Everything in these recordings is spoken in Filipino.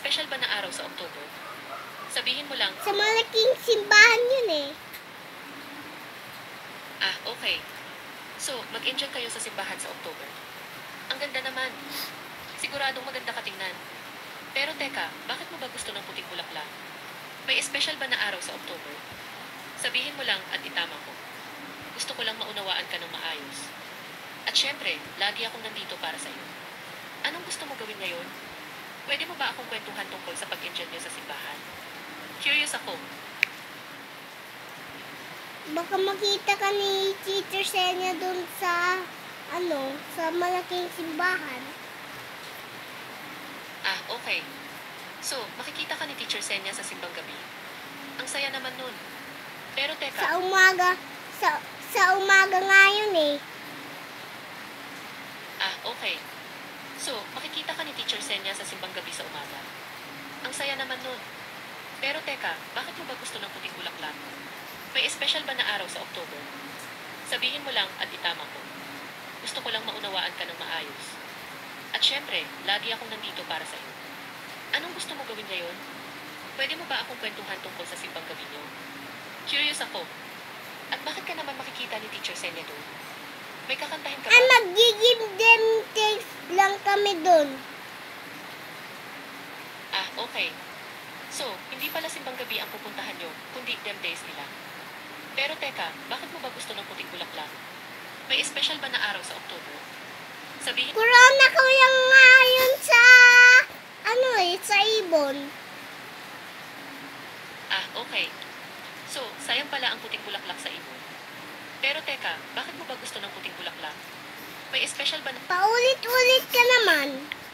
espesyal ba na araw sa October? Sabihin mo lang, Sa malaking simbahan yun eh. okay. So, mag-enjoy kayo sa simbahan sa October. Ang ganda naman. Siguradong maganda ka tingnan. Pero teka, bakit mo ba gusto ng puting bulaklak? May espesyal ba na araw sa October? Sabihin mo lang at itama ko. Gusto ko lang maunawaan ka ng maayos. At syempre, lagi akong nandito para sa iyo. Anong gusto mo gawin ngayon? Pwede mo ba akong kwentuhan tungkol sa pag-enjoy niyo sa simbahan? Curious ako. Baka makita ka ni Teacher Senya dun sa, sa malaking simbahan. Okay. So, makikita ka ni Teacher Senya sa simbang gabi. Ang saya naman nun. Pero teka, Sa umaga nga yun eh. Okay. So, makikita ka ni Teacher Senya sa simbang gabi sa umaga. Ang saya naman nun. Pero teka, bakit mo ba gusto ng puting bulaklak? May espesyal ba na araw sa October? Sabihin mo lang at itama ko. Gusto ko lang maunawaan ka ng maayos. At syempre, lagi akong nandito para sa iyo. Anong gusto mo gawin ngayon? Pwede mo ba akong kwentuhan tungkol sa simbang gabi niyo? Curious ako. At bakit ka naman makikita ni Teacher Senya doon? May kakantahin ka ba? Mag-give them thanks lang kami dun. Okay. So, hindi pala simbang gabi ang pupuntahan nyo, kundi dem days nila. Pero teka, bakit mo ba gusto ng puting bulaklak? May espesyal ba na araw sa October? Sabihin, Corona ko yung nga yun sa, sa ibon. Okay. So, sayang pala ang puting bulaklak sa ibon. Pero teka, bakit mo ba gusto ng puting bulaklak? May espesyal ba na... Paulit-ulit ka naman.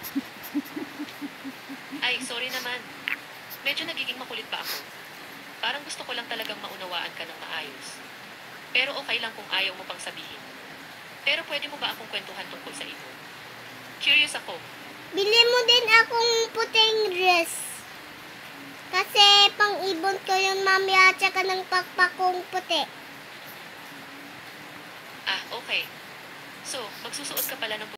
Ay, sorry naman. Medyo nagiging makulit pa ako. Parang gusto ko lang talagang maunawaan ka ng maayos. Pero okay lang kung ayaw mo pang sabihin. Pero pwede mo ba akong kwentuhan tungkol sa ibon? Curious ako. Bili mo din akong puting dress. Kasi pang ibon ko yung mami at saka ng pakpakong puti. Okay. So, magsusuot ka pala ng